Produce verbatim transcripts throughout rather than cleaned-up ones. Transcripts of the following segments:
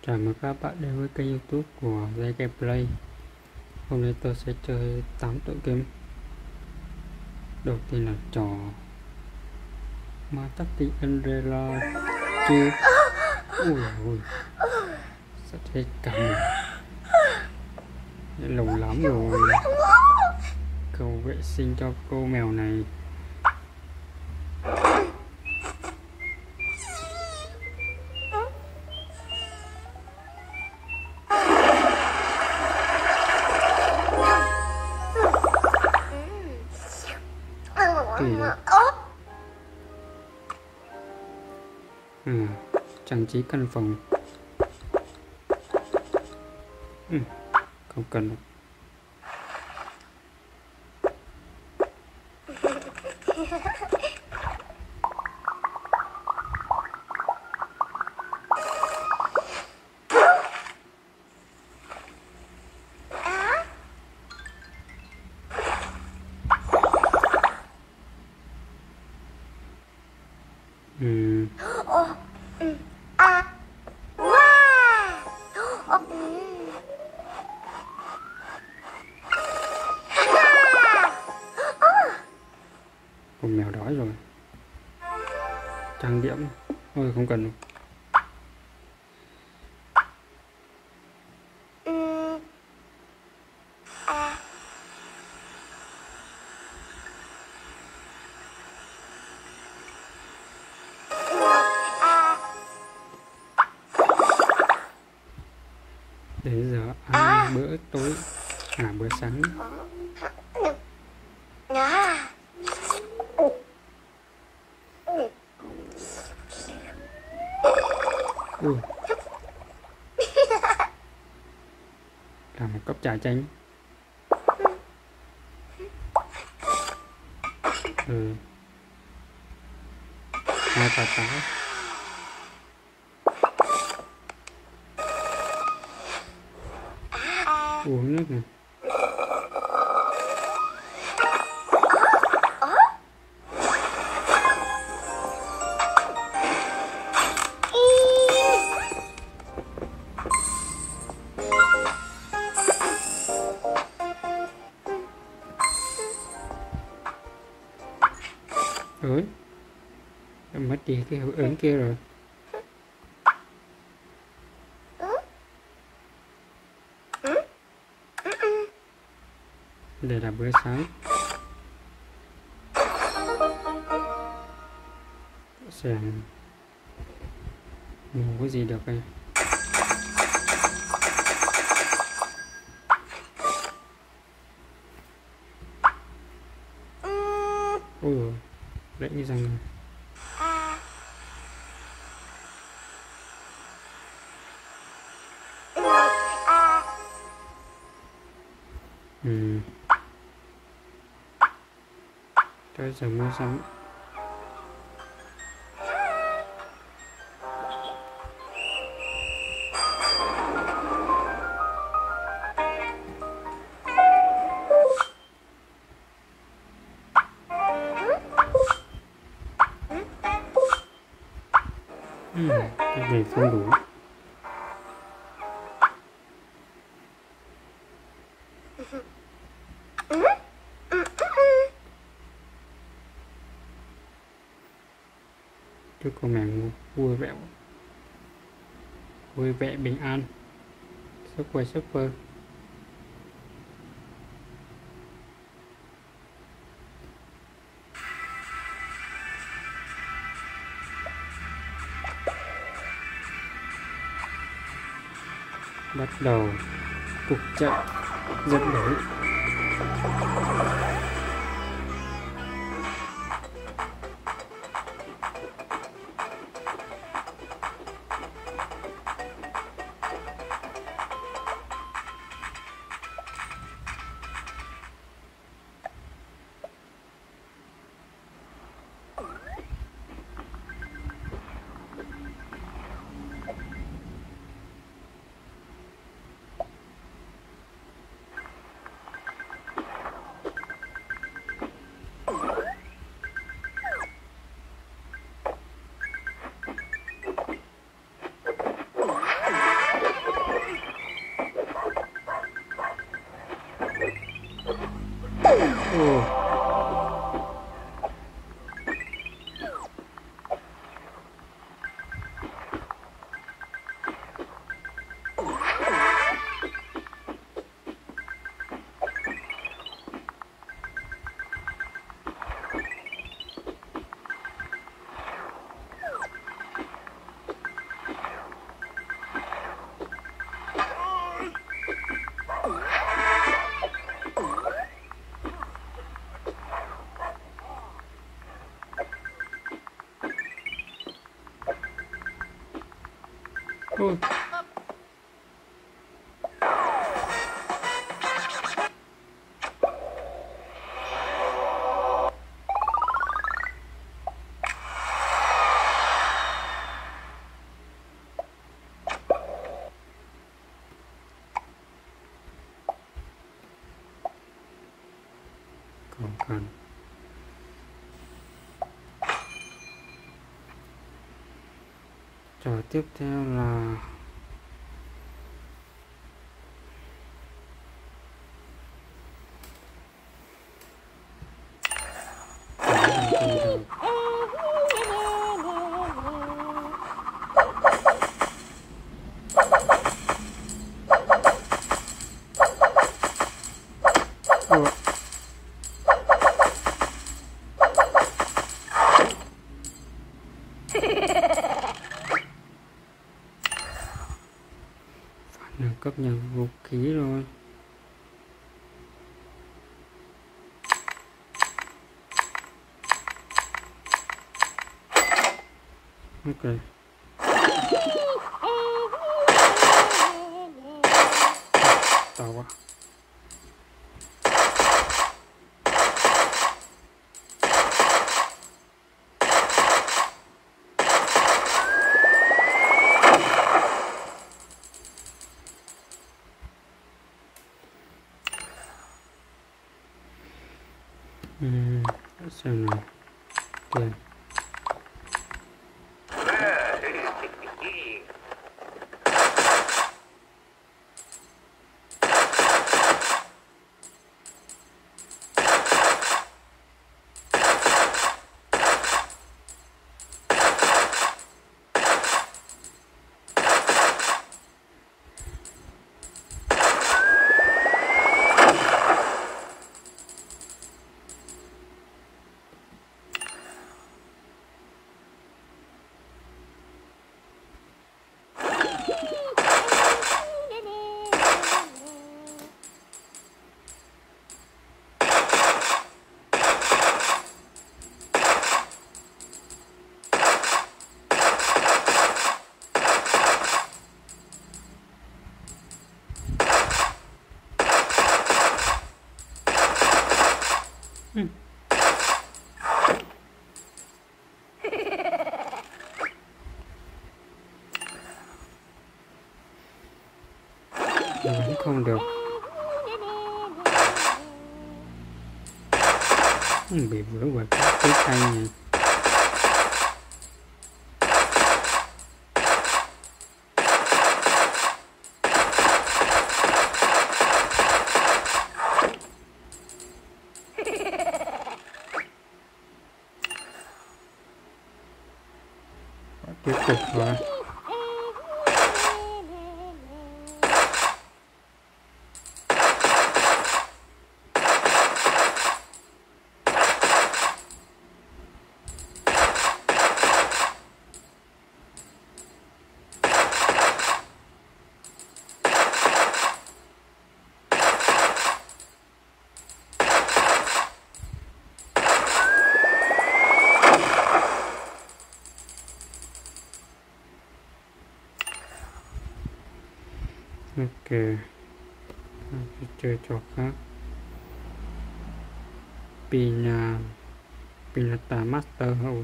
Chào mừng các bạn đến với kênh YouTube của Zay Gameplay. Hôm nay tôi sẽ chơi tám tựa game. Đầu tiên là trò Ma Tactic Umbrella chưa. Ui ui, sắp hết cả mình. Lâu lắm rồi. Cầu vệ sinh cho cô mèo này. Kỳ lạ. À, trang trí căn phòng. Ừ, không cần đâu. Ừ. Con mèo đói rồi. Trang điểm thôi không cần đâu. Đến giờ ăn bữa tối, à bữa sáng. Ui, làm một cốc trà chanh. Ừ, hai quả táo. Uống nước này. Ơi, mất đi cái hiệu ứng kia rồi. Đây là bữa sáng. Xem ngủ cái gì được đây. Ôi đấy như rằng ừ. Tới giờ mua sắm. Ừ, cái này không đủ. Chúc con mèo vui vẻ, vui vẻ bình an, sức khỏe sức khỏe. Bắt đầu cuộc chạy giật đổi. còn cần. Trò tiếp theo là nâng cấp nhận vũ khí rồi. Ok. Tao quá. Ừm, xem nào. Tiền. Ừ. Vẫn không được. Ừ, bị vỡ bởi cái cây này. Tiếp tục rồi. Ok, mình chơi trò khác. Pina Pinata Master hậu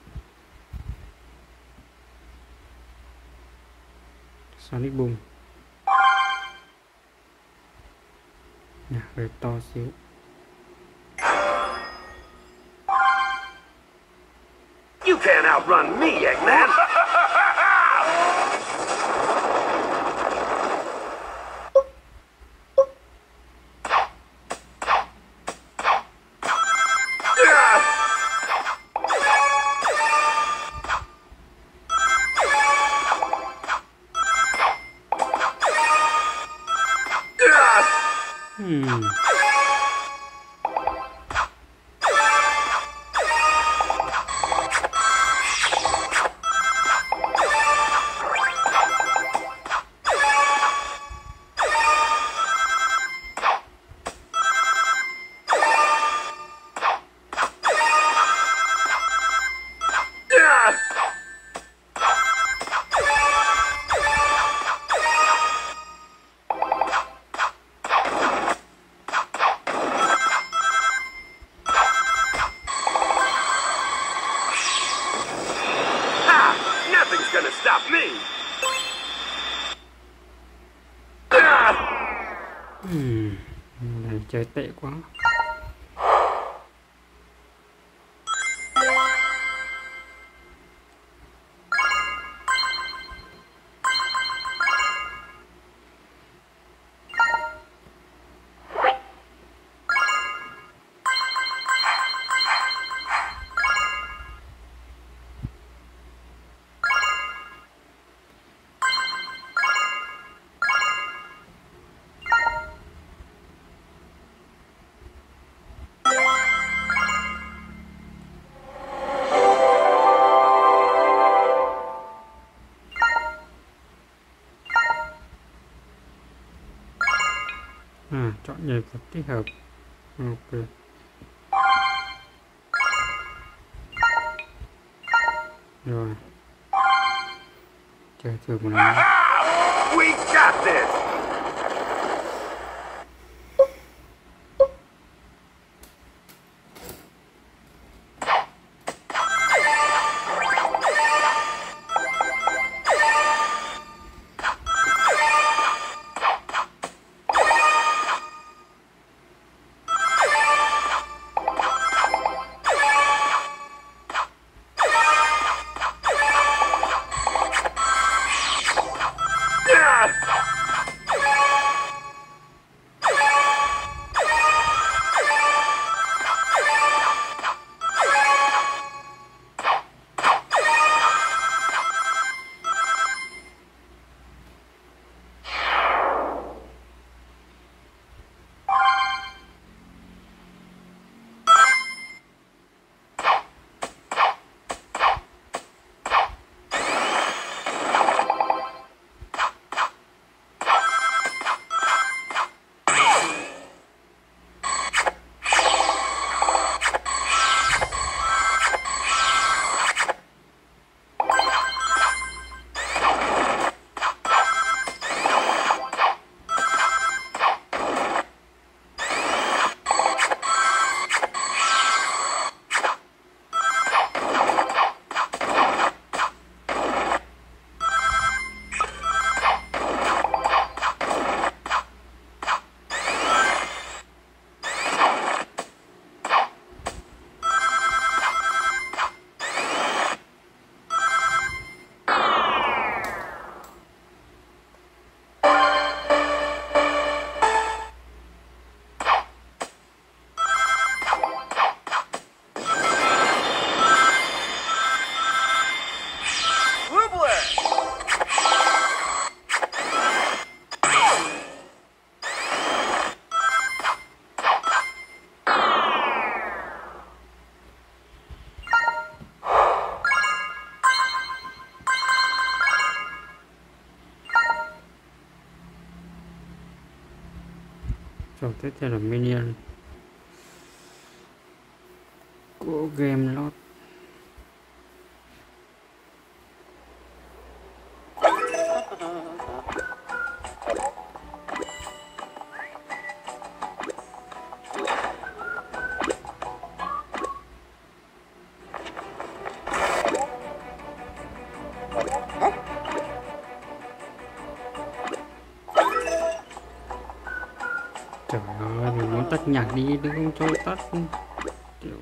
Sonic Boom. Nhạc hơi to xíu. You can't outrun me, Eggman! Hmm. Gonna stop me. Hmm. Này chơi tệ quá. À, chọn nhảy vật tích hợp. Ok. Rồi. Chơi thử một lần. We got this! Rồi tiếp theo là minion của game lot. Trời ơi, mình muốn tắt nhạc đi, đừng không cho tắt. Kiểu...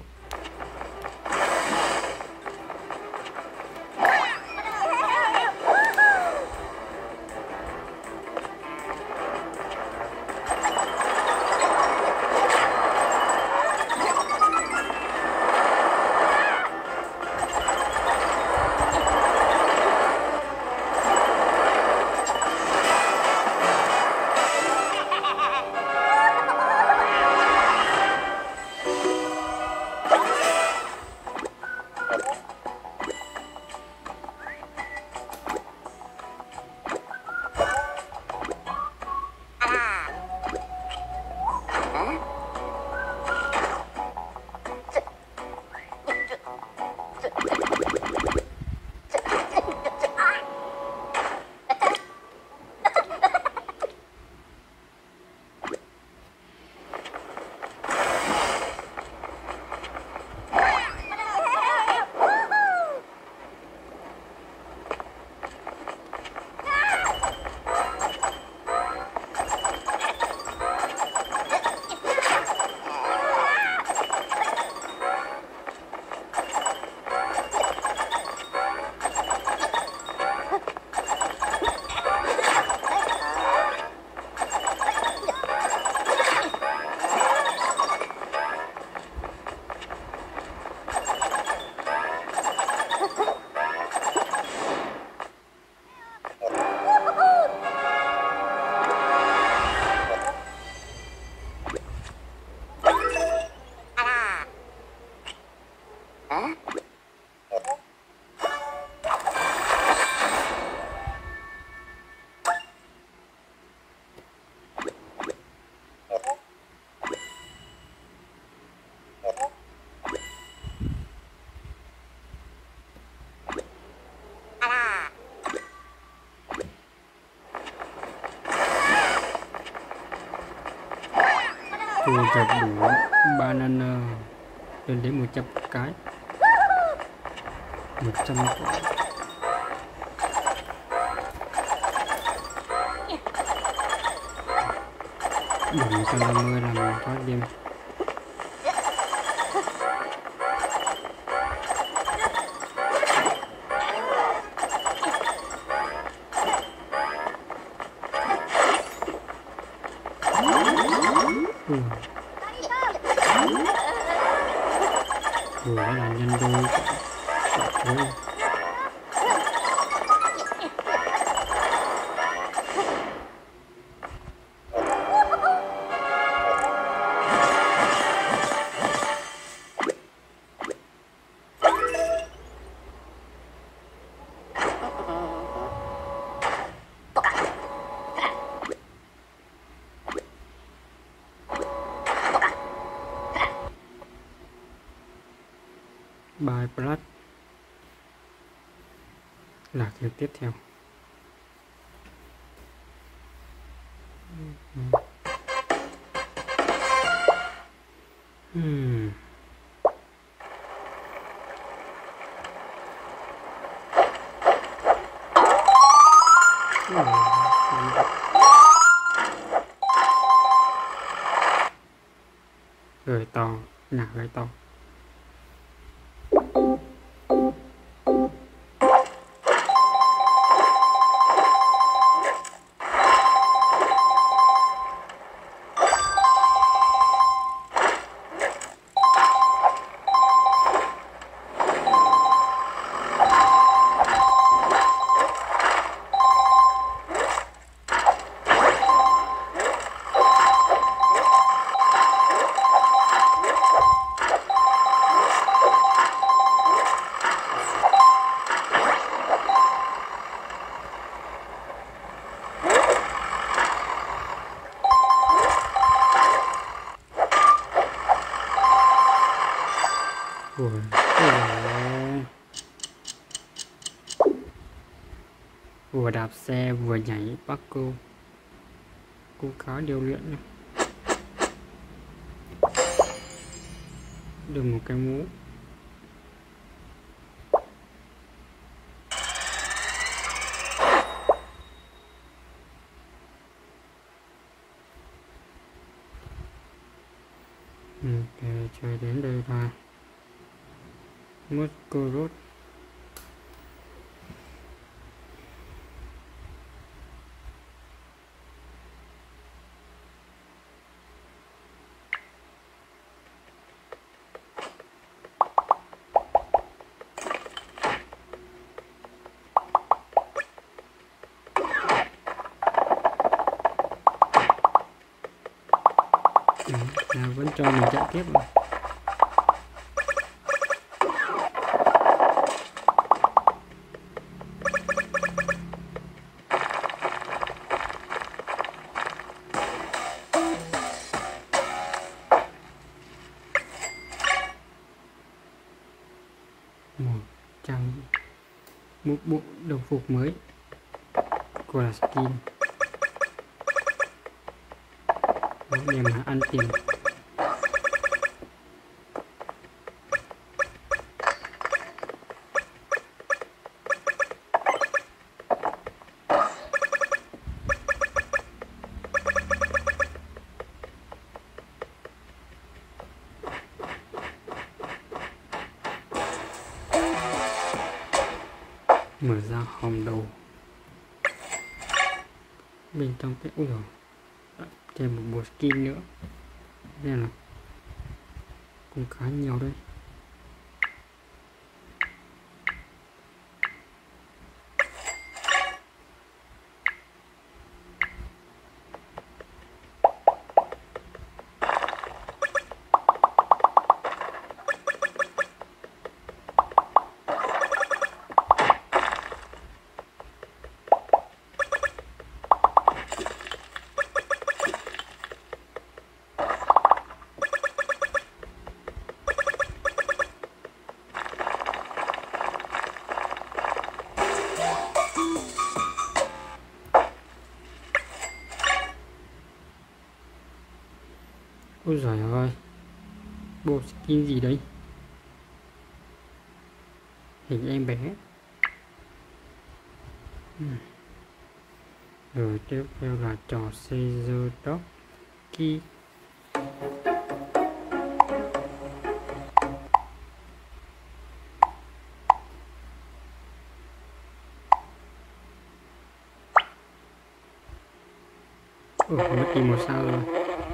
Thu thập đủ banana lên đến một trăm cái, một trăm quả. Đủ một trăm năm mươi làm thoát đêm. Ừ. Vừa là nhân đôi thôi. Bài plus là kiểu tiếp theo. Hmm. Gửi to, nhạc gửi to. Ủa, vừa đạp xe vừa nhảy bắt cô. Cô khá điều luyện này. Được một cái mũ. Ok, chơi đến đây thôi. Moscow Road. Ừ, là vẫn cho mình chạy tiếp rồi. Một trang một bộ đồng phục mới của là skin. Đó, để mà ăn tiền. Mở ra hòm đầu. Bên trong cái ui rồi thêm một bộ skin nữa nên là cũng khá nhiều đấy. Ôi giời ơi, bộ skin gì đấy, hình em bé. uhm. Rồi tiếp theo là trò Caesar Donkey. Ồ, mất đi một sao rồi.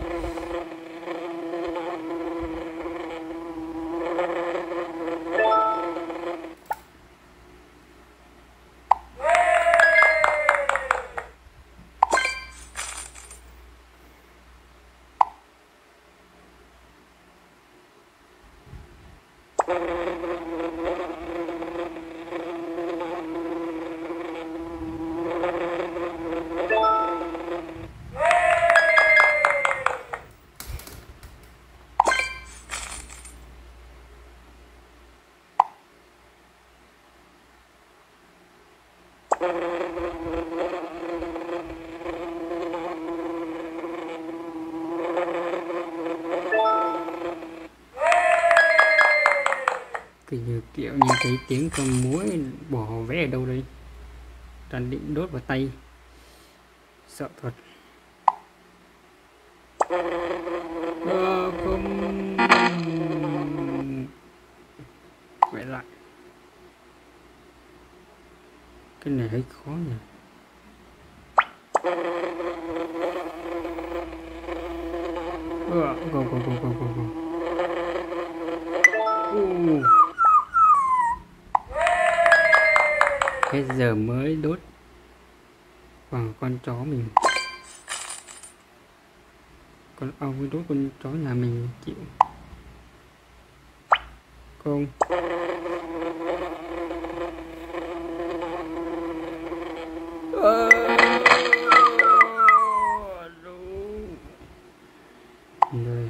Kiểu như kiểu như thấy tiếng con muỗi bỏ vé ở đâu đây, toàn định đốt vào tay, sợ thật. Ờ, không, quay lại, cái này hơi khó nhỉ. Ờ, go go go go go go. Uh. Hết giờ mới đốt vào con chó mình, con ong mới đốt con chó nhà mình chịu không. À, rồi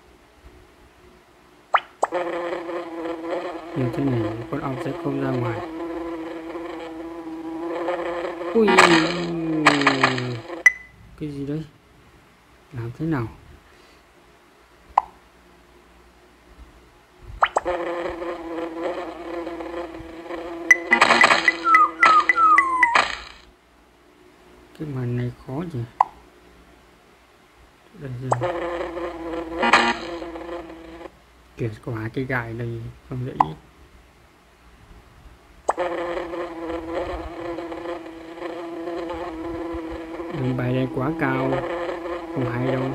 như thế này con ong sẽ không ra ngoài. Ui, cái gì đấy, làm thế nào? Cái màn này khó nhỉ. Đây rồi. Kìa có hai cái gài đây không dễ. Đừng bay lên quá cao, không hay đâu.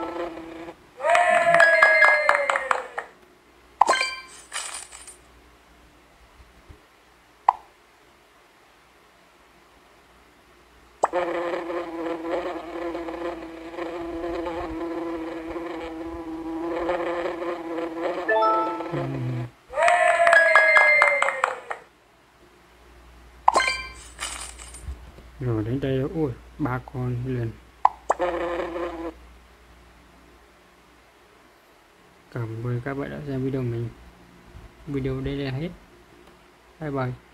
Rồi đến đây, ui ba con liền. Cảm ơn các bạn đã xem video mình. Video đây là hết. Bye bye.